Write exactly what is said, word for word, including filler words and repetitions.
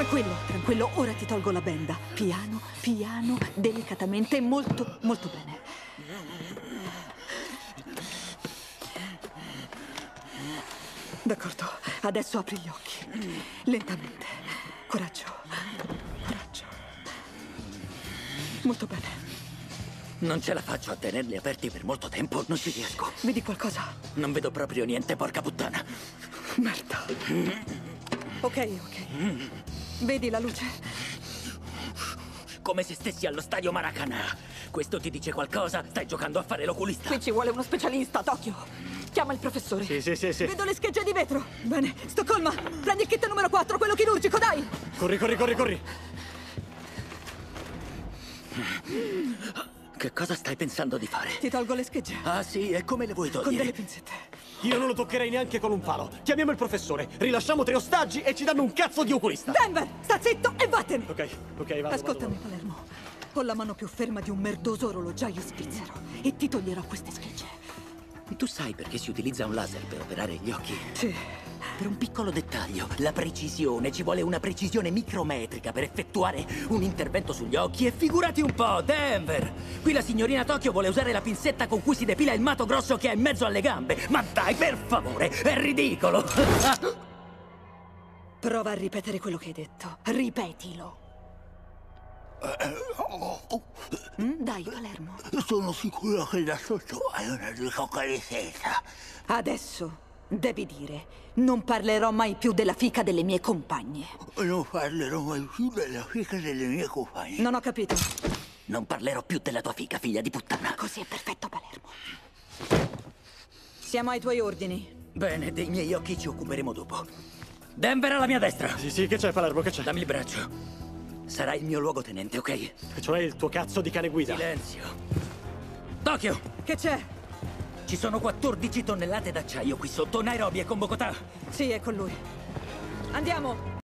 Tranquillo, tranquillo, ora ti tolgo la benda. Piano, piano, delicatamente, molto, molto bene. D'accordo, adesso apri gli occhi. Lentamente. Coraggio. Coraggio. Molto bene. Non ce la faccio a tenerli aperti per molto tempo, non ci riesco. Vedi qualcosa? Non vedo proprio niente, porca puttana. Merda. Ok, ok. Vedi la luce? Come se stessi allo stadio Maracanã. Questo ti dice qualcosa? Stai giocando a fare l'oculista? Qui ci vuole uno specialista, Tokyo. Chiama il professore. Sì, sì, sì, sì. Vedo le schegge di vetro. Bene, Stoccolma, prendi il kit numero quattro, quello chirurgico, dai! Corri, corri, corri, corri. Che cosa stai pensando di fare? Ti tolgo le schegge. Ah sì, e come le vuoi Con togliere? delle pinzette. Io non lo toccherei neanche con un palo. Chiamiamo il professore, rilasciamo tre ostaggi e ci danno un cazzo di oculista. Denver, sta zitto e vattene! Ok, ok, vado, Ascoltami, vado, vado. Palermo. Ho la mano più ferma di un merdoso orologiaio svizzero e ti toglierò queste schegge. Tu sai perché si utilizza un laser per operare gli occhi? Sì. Per un piccolo dettaglio, la precisione. Ci vuole una precisione micrometrica per effettuare un intervento sugli occhi. E figurati un po', Denver! Qui la signorina Tokyo vuole usare la pinzetta con cui si depila il mato grosso che ha in mezzo alle gambe. Ma dai, per favore, è ridicolo! Prova a ripetere quello che hai detto. Ripetilo. Mm, dai, Palermo. Sono sicuro che da sotto hai una ricoca di seta. Adesso devi dire: non parlerò mai più della fica delle mie compagne. Non parlerò mai più della fica delle mie compagne. Non ho capito. Non parlerò più della tua fica, figlia di puttana. Così è perfetto, Palermo. Siamo ai tuoi ordini. Bene, dei miei occhi ci occuperemo dopo. Denver alla mia destra. Sì, sì, che c'è, Palermo, che c'è? Dammi il braccio. Sarai il mio luogotenente, ok? E cioè il tuo cazzo di cane guida. Silenzio. Tokyo! Che c'è? Ci sono quattordici tonnellate d'acciaio qui sotto, Nairobi e con Bogotà. Sì, è con lui. Andiamo.